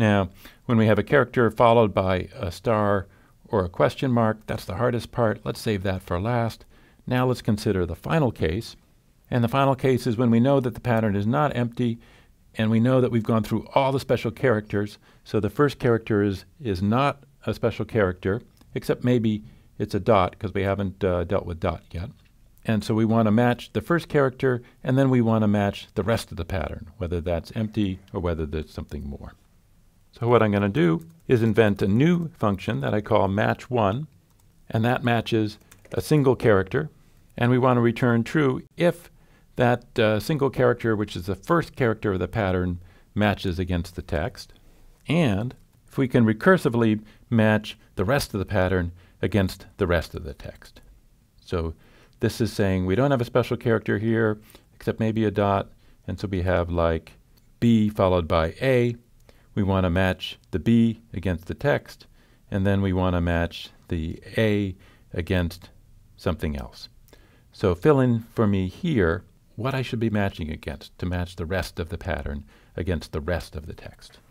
Now, when we have a character followed by a star or a question mark, that's the hardest part. Let's save that for last. Now let's consider the final case. And the final case is when we know that the pattern is not empty and we know that we've gone through all the special characters. So the first character is not a special character, except maybe it's a dot because we haven't dealt with dot yet. And so we want to match the first character, and then we want to match the rest of the pattern, whether that's empty or whether there's something more. So what I'm going to do is invent a new function that I call match1, and that matches a single character. And we want to return true if that single character, which is the first character of the pattern, matches against the text, and if we can recursively match the rest of the pattern against the rest of the text. So this is saying we don't have a special character here, except maybe a dot, and so we have like B followed by A. We want to match the B against the text, and then we want to match the A against something else. So fill in for me here what I should be matching against to match the rest of the pattern against the rest of the text.